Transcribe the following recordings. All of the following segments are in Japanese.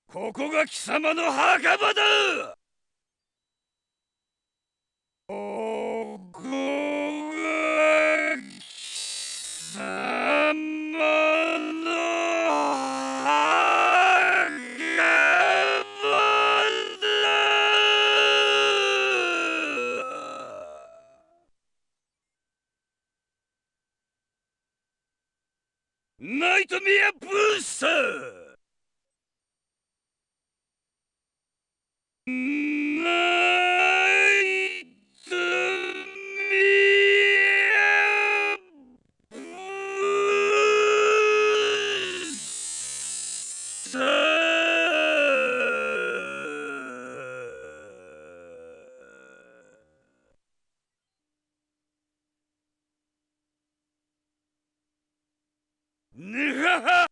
ここが貴様の墓場だ。ここが貴様の墓場だ。ナイトメアブースター。ぬはは。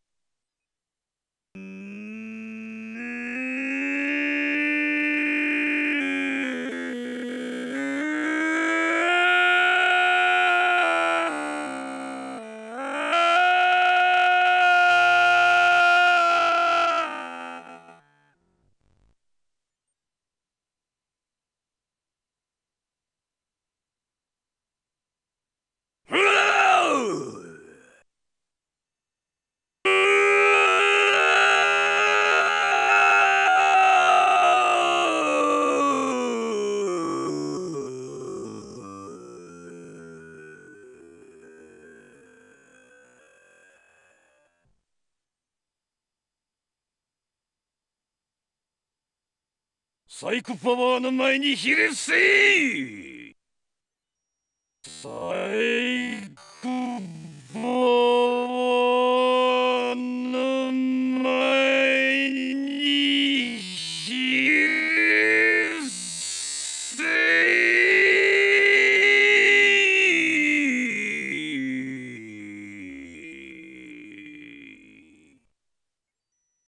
サイコパワーの前にひれ伏せ。サイ